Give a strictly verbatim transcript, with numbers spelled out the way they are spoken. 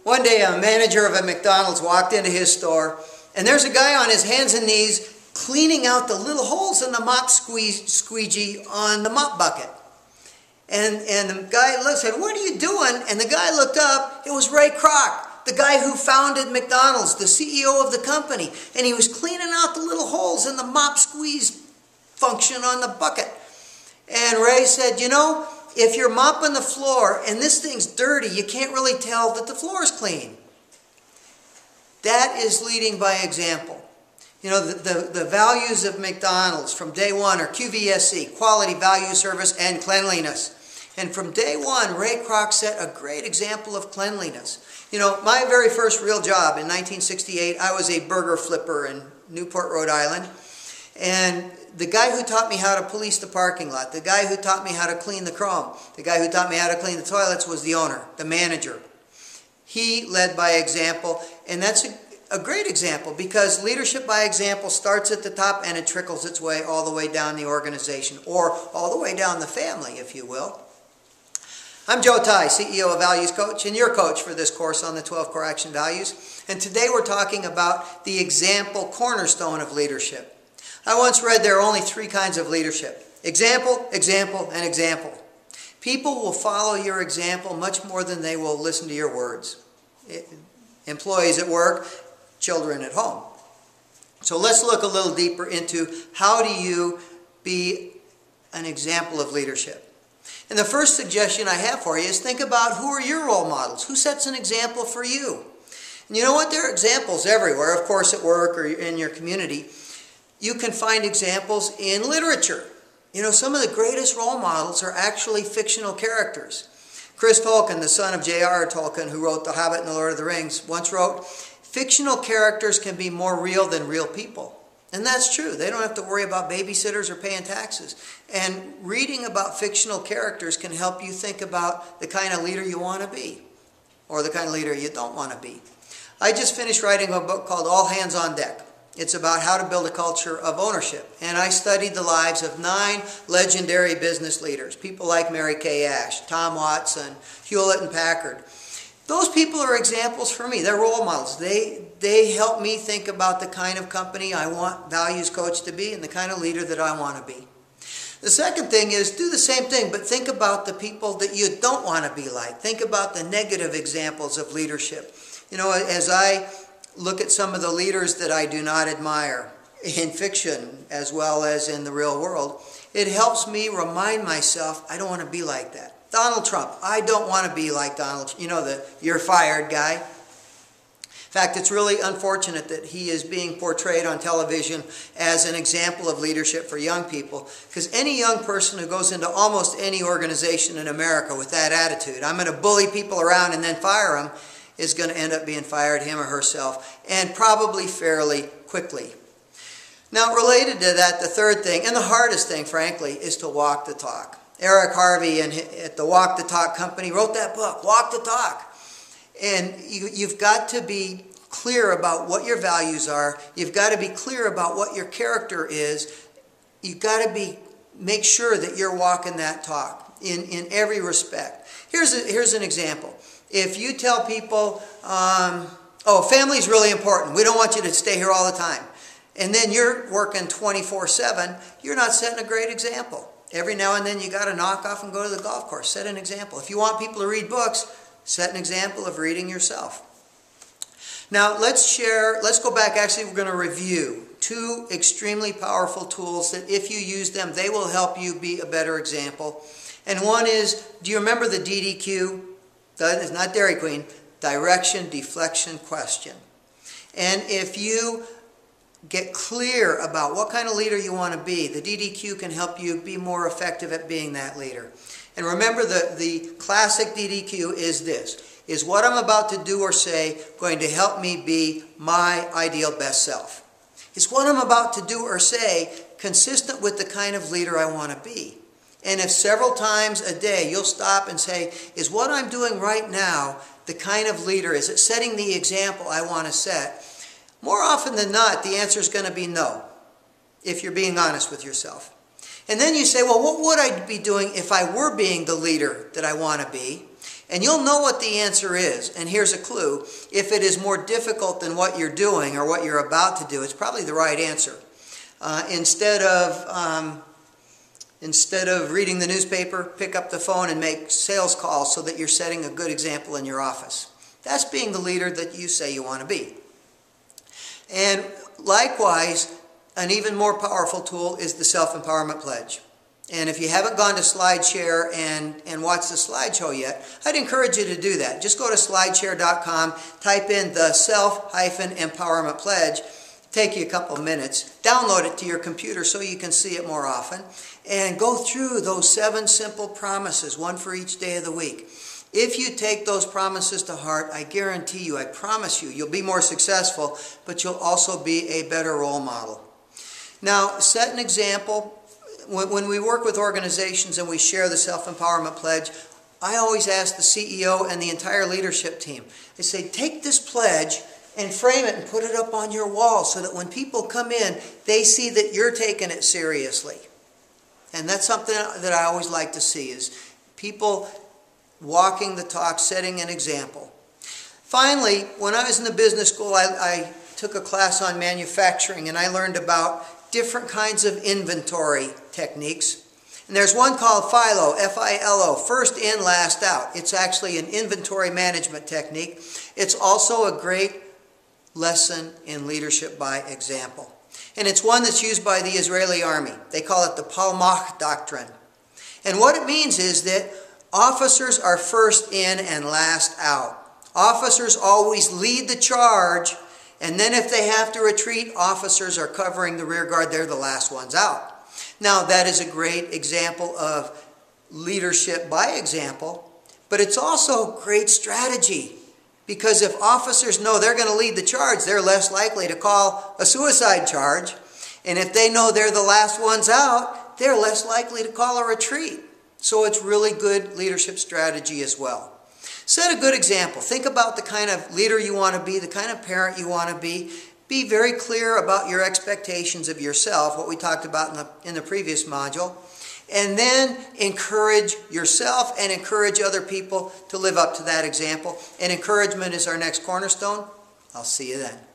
One day a manager of a McDonald's walked into his store, and there's a guy on his hands and knees cleaning out the little holes in the mop squeeze, squeegee on the mop bucket. And, and the guy said, "What are you doing?" And the guy looked up. It was Ray Kroc, the guy who founded McDonald's, the C E O of the company. And he was cleaning out the little holes in the mop squeeze function on the bucket. And Ray said, "You know, if you're mopping the floor and this thing's dirty, you can't really tell that the floor is clean." That is leading by example. You know, the, the, the values of McDonald's from day one are Q V S C, quality, value, service, and cleanliness. And from day one, Ray Kroc set a great example of cleanliness. You know, my very first real job in nineteen sixty-eight, I was a burger flipper in Newport, Rhode Island. And the guy who taught me how to police the parking lot, the guy who taught me how to clean the chrome, the guy who taught me how to clean the toilets was the owner, the manager. He led by example, and that's a, a great example because leadership by example starts at the top and it trickles its way all the way down the organization, or all the way down the family, if you will. I'm Joe Ty, C E O of Values Coach, and your coach for this course on the twelve Core Action Values. And today we're talking about the example cornerstone of leadership. I once read there are only three kinds of leadership: example, example, and example. People will follow your example much more than they will listen to your words. It, employees at work, children at home. So let's look a little deeper into how do you be an example of leadership. And the first suggestion I have for you is think about who are your role models? Who sets an example for you? And you know what? There are examples everywhere, of course, at work or in your community. You can find examples in literature. You know, some of the greatest role models are actually fictional characters. Chris Tolkien, the son of J R R Tolkien, who wrote The Hobbit and The Lord of the Rings, once wrote, "Fictional characters can be more real than real people." And that's true. They don't have to worry about babysitters or paying taxes. And reading about fictional characters can help you think about the kind of leader you want to be, or the kind of leader you don't want to be. I just finished writing a book called All Hands on Deck. It's about how to build a culture of ownership. And I studied the lives of nine legendary business leaders, people like Mary Kay Ash, Tom Watson, Hewlett and Packard. Those people are examples for me. They're role models. They, they help me think about the kind of company I want Values Coach to be and the kind of leader that I want to be. The second thing is do the same thing, but think about the people that you don't want to be like. Think about the negative examples of leadership. You know, as I look at some of the leaders that I do not admire in fiction as well as in the real world, it helps me remind myself I don't want to be like that. Donald Trump, I don't want to be like Donald, you know, the "you're fired" guy. In fact, it's really unfortunate that he is being portrayed on television as an example of leadership for young people, because any young person who goes into almost any organization in America with that attitude, I'm going to bully people around and then fire them, is going to end up being fired, him or herself, and probably fairly quickly. Now, related to that, the third thing, and the hardest thing, frankly, is to walk the talk. Eric Harvey and at the Walk the Talk company wrote that book, Walk the Talk. And you, you've got to be clear about what your values are. You've got to be clear about what your character is. You've got to be make sure that you're walking that talk in, in every respect. Here's, a, here's an example. If you tell people, um, oh, family's really important. We don't want you to stay here all the time. And then you're working twenty-four seven, you're not setting a great example. Every now and then you got to knock off and go to the golf course. Set an example. If you want people to read books, set an example of reading yourself. Now let's share, let's go back, actually we're going to review two extremely powerful tools that if you use them, they will help you be a better example. And one is, do you remember the D D Q? It's not Dairy Queen. Direction, deflection, question. And if you get clear about what kind of leader you want to be, the D D Q can help you be more effective at being that leader. And remember, the, the classic D D Q is this. Is what I'm about to do or say going to help me be my ideal best self? Is what I'm about to do or say consistent with the kind of leader I want to be? And if several times a day you'll stop and say, is what I'm doing right now the kind of leader? Is it setting the example I want to set? More often than not, the answer is going to be no, if you're being honest with yourself. And then you say, well, what would I be doing if I were being the leader that I want to be? And you'll know what the answer is. And here's a clue. If it is more difficult than what you're doing or what you're about to do, it's probably the right answer. Uh, instead of um, instead of reading the newspaper, pick up the phone and make sales calls so that you're setting a good example in your office. That's being the leader that you say you want to be. And likewise, an even more powerful tool is the Self-Empowerment Pledge. And if you haven't gone to SlideShare and, and watched the slideshow yet, I'd encourage you to do that. Just go to slideshare dot com, type in the Self-Empowerment Pledge. Take you a couple of minutes. Download it to your computer so you can see it more often. And go through those seven simple promises, one for each day of the week. If you take those promises to heart, I guarantee you, I promise you, you'll be more successful, but you'll also be a better role model. Now, set an example. When we work with organizations and we share the Self-Empowerment Pledge, I always ask the C E O and the entire leadership team, I say, take this pledge and frame it and put it up on your wall so that when people come in, they see that you're taking it seriously. And that's something that I always like to see, is people walking the talk, setting an example. Finally, when I was in the business school, I, I took a class on manufacturing, and I learned about different kinds of inventory techniques. And there's one called FILO, F I L O, first in, last out. It's actually an inventory management technique. It's also a great lesson in leadership by example. And it's one that's used by the Israeli army. They call it the Palmach Doctrine. And what it means is that officers are first in and last out. Officers always lead the charge, and then if they have to retreat, officers are covering the rear guard. They're the last ones out. Now, that is a great example of leadership by example, but it's also great strategy. Because if officers know they're going to lead the charge, they're less likely to call a suicide charge. And if they know they're the last ones out, they're less likely to call a retreat. So it's really good leadership strategy as well. Set a good example. Think about the kind of leader you want to be, the kind of parent you want to be. Be very clear about your expectations of yourself, what we talked about in the, in the previous module. And then encourage yourself and encourage other people to live up to that example. And encouragement is our next cornerstone. I'll see you then.